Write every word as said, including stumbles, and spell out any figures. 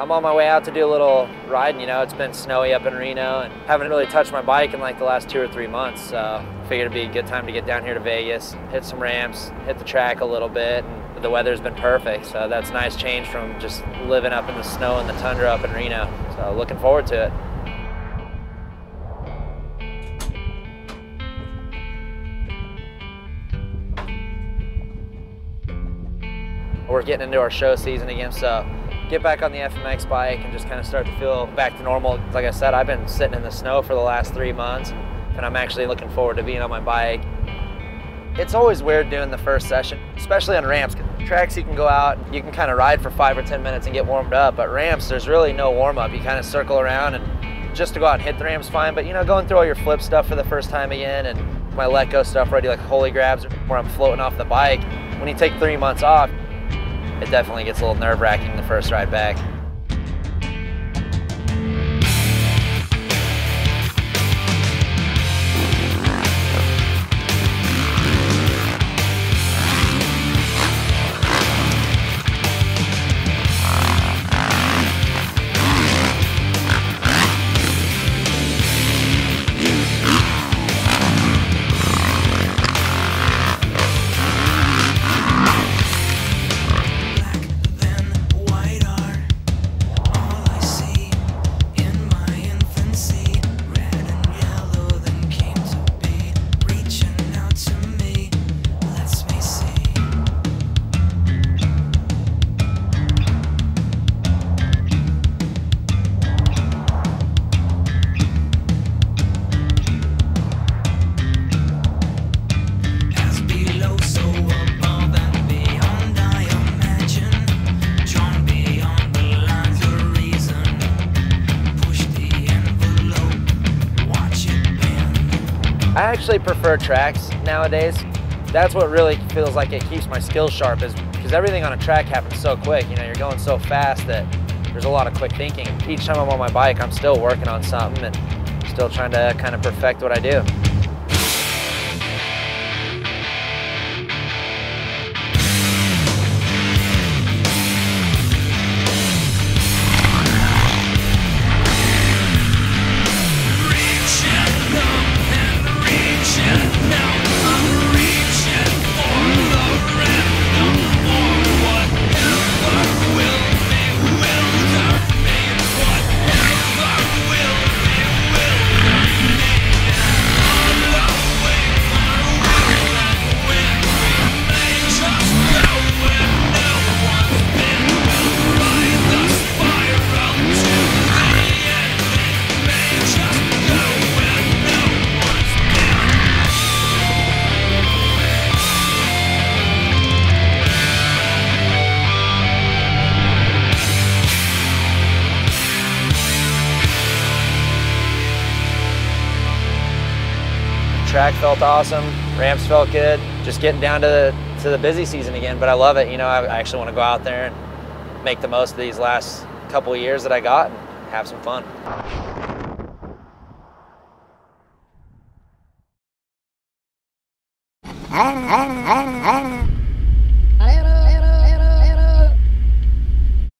I'm on my way out to do a little riding. You know, it's been snowy up in Reno and haven't really touched my bike in like the last two or three months. So figured it'd be a good time to get down here to Vegas, hit some ramps, hit the track a little bit. And the weather's been perfect. So that's a nice change from just living up in the snow and the tundra up in Reno. So looking forward to it. We're getting into our show season again, so get back on the F M X bike and just kind of start to feel back to normal. Like I said, I've been sitting in the snow for the last three months, and I'm actually looking forward to being on my bike. It's always weird doing the first session, especially on ramps. Tracks you can go out and you can kind of ride for five or ten minutes and get warmed up, but ramps, there's really no warm-up. You kind of circle around, and just to go out and hit the ramps fine, but you know, going through all your flip stuff for the first time again, and my let go stuff where I do like holy grabs where I'm floating off the bike. When you take three months off, it definitely gets a little nerve-wracking the first ride back. I actually prefer tracks nowadays. That's what really feels like it keeps my skills sharp, is because everything on a track happens so quick. You know, you're going so fast that there's a lot of quick thinking. Each time I'm on my bike, I'm still working on something and still trying to kind of perfect what I do. Track felt awesome, ramps felt good, just getting down to the, to the busy season again, but I love it. You know, I actually want to go out there and make the most of these last couple of years that I got and have some fun.